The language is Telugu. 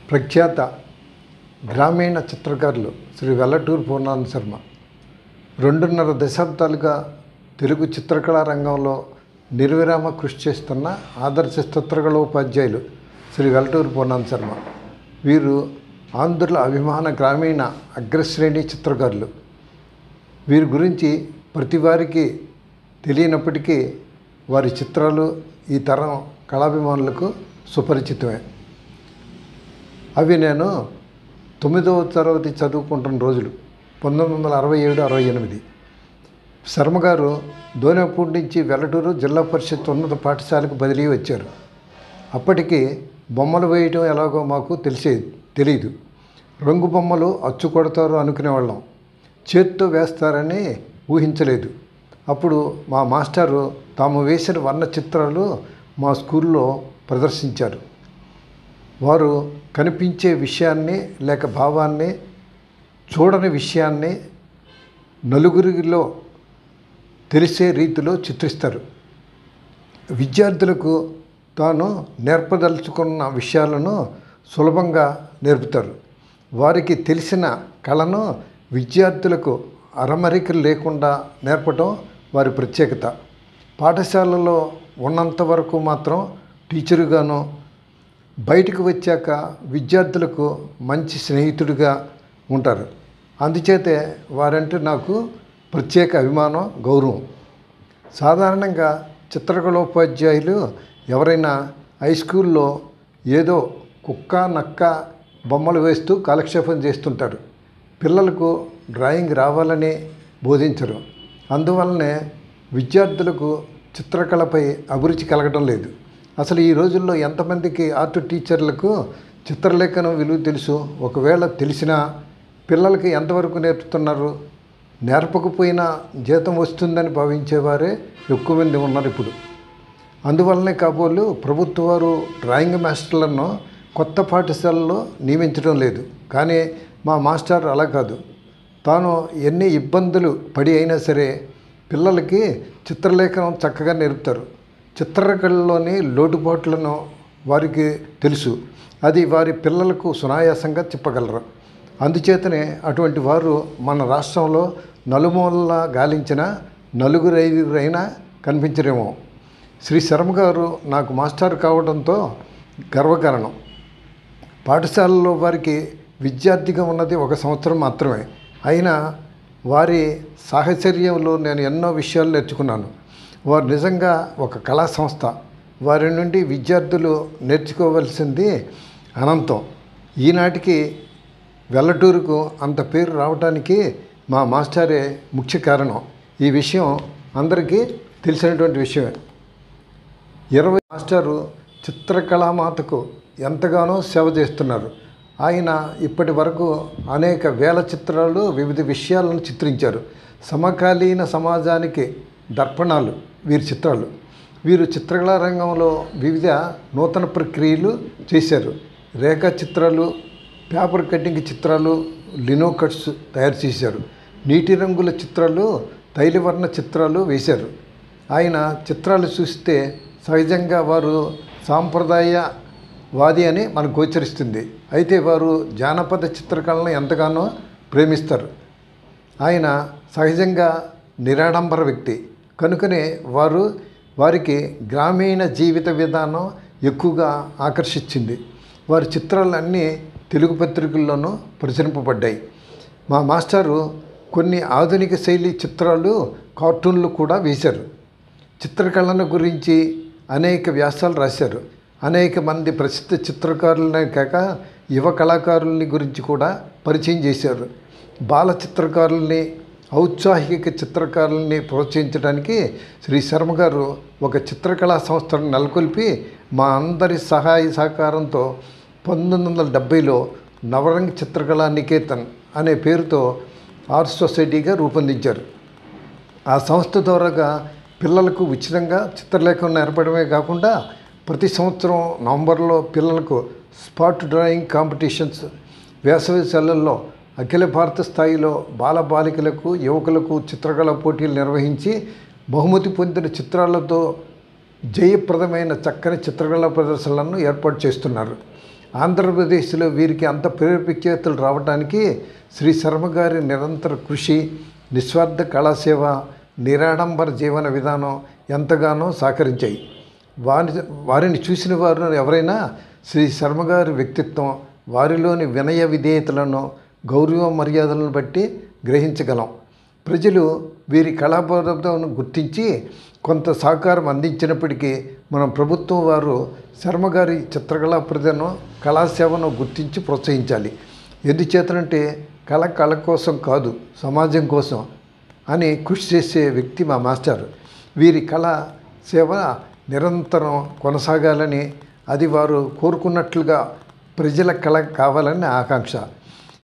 ప్రఖ్యాత గ్రామీణ చిత్రకారులు శ్రీ వెల్లటూరు పూర్ణానంద శర్మ 2.5 దశాబ్దాలుగా తెలుగు చిత్రకళా రంగంలో నిర్విరామ కృషి చేస్తున్న ఆదర్శ చిత్రకళోపాధ్యాయులు శ్రీ వెల్లటూరు పూర్ణానంద శర్మ. వీరు ఆంధ్రుల అభిమాన గ్రామీణ అగ్రశ్రేణి చిత్రకారులు. వీరి గురించి ప్రతి వారికి తెలియనప్పటికీ వారి చిత్రాలు ఈ తరం కళాభిమానులకు సుపరిచితమే. అవి నేను 9వ తరగతి చదువుకుంటున్న రోజులు 1967-68. శర్మ గారు దోనేపూడి నుంచి వెల్లటూరు జిల్లా పరిషత్ ఉన్నత పాఠశాలకు బదిలీ వచ్చారు. అప్పటికి బొమ్మలు వేయటం ఎలాగో మాకు తెలియదు. రంగు బొమ్మలు అచ్చు కొడతారు అనుకునేవాళ్ళం. చేత్తో వేస్తారని ఊహించలేదు. అప్పుడు మా మాస్టారు తాము వేసిన వర్ణ చిత్రాలు మా స్కూల్లో ప్రదర్శించారు. వారు కనిపించే విషయాన్ని లేక భావాన్ని, చూడని విషయాన్ని నలుగురిలో తెలిసే రీతిలో చిత్రిస్తారు. విద్యార్థులకు తాను నేర్పదలుచుకున్న విషయాలను సులభంగా నేర్పుతారు. వారికి తెలిసిన కళను విద్యార్థులకు అరమరికలు లేకుండా నేర్పడం వారి ప్రత్యేకత. పాఠశాలలో ఉన్నంత వరకు మాత్రం టీచరుగాను, బయటకు వచ్చాక విద్యార్థులకు మంచి స్నేహితుడిగా ఉంటారు. అందుచేతే వారంటే నాకు ప్రత్యేక అభిమానం, గౌరవం. సాధారణంగా చిత్రకళోపాధ్యాయులు ఎవరైనా హై స్కూల్లో ఏదో కుక్క నక్క బొమ్మలు వేస్తూ కాలక్షేపం చేస్తుంటారు. పిల్లలకు డ్రాయింగ్ రావాలని బోధించరు. అందువల్లనే విద్యార్థులకు చిత్రకళపై అభిరుచి కలగడం లేదు. అసలు ఈ రోజుల్లో ఎంతమందికి ఆర్ట్ టీచర్లకు చిత్రలేఖనం విలువ తెలుసు? ఒకవేళ తెలిసినా పిల్లలకి ఎంతవరకు నేర్పుతున్నారు? నేర్పకపోయినా జీతం వస్తుందని భావించేవారే ఎక్కువ మంది ఉన్నారు ఇప్పుడు. అందువల్లనే కాబోలు ప్రభుత్వ వారు డ్రాయింగ్ మాస్టర్లను కొత్త పాఠశాలలో నియమించడం లేదు. కానీ మా మాస్టర్ అలా కాదు. తాను ఎన్ని ఇబ్బందులు పడి అయినా సరే పిల్లలకి చిత్రలేఖనం చక్కగా నేర్పుతారు. చిత్రకళలోని లోటుపాట్లను వారికి తెలుసు. అది వారి పిల్లలకు సునాయాసంగా చెప్పగలరు. అందుచేతనే అటువంటి వారు మన రాష్ట్రంలో నలుమూలలా గాలించిన 4-5 కనిపించరేమో. శ్రీ శర్మ గారు నాకు మాస్టర్ కావడంతో గర్వకారణం. పాఠశాలలో వారికి విద్యార్థిగా ఉన్నది 1 సంవత్సరం మాత్రమే. అయినా వారి సాహచర్యంలో నేను ఎన్నో విషయాలు నేర్చుకున్నాను. వారు నిజంగా ఒక కళా సంస్థ. వారి నుండి విద్యార్థులు నేర్చుకోవలసింది అనంతం. ఈనాటికి వెల్లటూరుకు అంత పేరు రావడానికి మా మాస్టరే ముఖ్య కారణం. ఈ విషయం అందరికీ తెలిసినటువంటి విషయమే. 20 మాస్టారు చిత్రకళామాతకు ఎంతగానో సేవ చేస్తున్నారు. ఆయన ఇప్పటి వరకు అనేక వేల చిత్రాలు, వివిధ విషయాలను చిత్రించారు. సమకాలీన సమాజానికి దర్పణాలు వీరి చిత్రాలు. వీరు చిత్రకళా రంగంలో వివిధ నూతన ప్రక్రియలు చేశారు. రేఖా చిత్రాలు, పేపర్ కటింగ్ చిత్రాలు, లినో కట్స్ తయారు చేశారు. నీటి రంగుల చిత్రాలు, తైలవర్ణ చిత్రాలు వేశారు. ఆయన చిత్రాలు చూస్తే సహజంగా వారు సాంప్రదాయవాది అని మనకు గోచరిస్తుంది. అయితే వారు జానపద చిత్రకళను ఎంతగానో ప్రేమిస్తారు. ఆయన సహజంగా నిరాడంబర వ్యక్తి కనుకనే వారికి గ్రామీణ జీవిత విధానం ఎక్కువగా ఆకర్షించింది. వారి చిత్రాలన్నీ తెలుగు పత్రికల్లోనూ ప్రచురింపబడ్డాయి. మా మాస్టారు కొన్ని ఆధునిక శైలి చిత్రాలు, కార్టూన్లు కూడా వేశారు. చిత్రకళను గురించి అనేక వ్యాసాలు రాశారు. అనేక మంది ప్రసిద్ధ చిత్రకారులనే కాక యువ కళాకారుల్ని గురించి కూడా పరిచయం చేశారు. బాల చిత్రకారుల్ని, ఔత్సాహిక చిత్రకారుల్ని ప్రోత్సహించడానికి శ్రీ శర్మ గారు ఒక చిత్రకళా సంస్థను నెలకొల్పి మా అందరి సహాయ సహకారంతో 1970లో నవరంగ్ చిత్రకళా నికేతన్ అనే పేరుతో ఆర్ట్ సొసైటీగా రూపొందించారు. ఆ సంస్థ ద్వారాగా పిల్లలకు ఉచితంగా చిత్రలేఖనం నేర్పడమే కాకుండా ప్రతి సంవత్సరం నవంబర్లో పిల్లలకు స్పాట్ డ్రాయింగ్ కాంపిటీషన్స్, వేసవి సెలవుల్లో అఖిల భారత స్థాయిలో బాలబాలికలకు, యువకులకు చిత్రకళ పోటీలు నిర్వహించి బహుమతి పొందిన చిత్రాలతో జయప్రదమైన చక్కని చిత్రకళా ప్రదర్శనలను ఏర్పాటు చేస్తున్నారు. ఆంధ్రప్రదేశ్లో వీరికి అంత ప్రేరేపిచేతులు రావడానికి శ్రీ శర్మ గారి నిరంతర కృషి, నిస్వార్థ కళాసేవ, నిరాడంబర జీవన విధానం ఎంతగానో సహకరించాయి. వారిని చూసిన వారు ఎవరైనా శ్రీ శర్మ గారి వ్యక్తిత్వం, వారిలోని వినయ విధేయతలను, గౌరవ మర్యాదలను బట్టి గ్రహించగలం. ప్రజలు వీరి కళాబోధను గుర్తించి కొంత సహకారం అందించినప్పటికీ మన ప్రభుత్వం వారు శర్మ గారి చిత్రకళా ప్రతిభను, కళాసేవను గుర్తించి ప్రోత్సహించాలి. ఎందుచేతనంటే కళ కోసం కాదు, సమాజం కోసం అని కృషి చేసే వ్యక్తి మా మాస్టర్. వీరి కళా సేవ నిరంతరం కొనసాగాలని, అది వారు కోరుకున్నట్లుగా ప్రజల కళ కావాలని ఆకాంక్ష.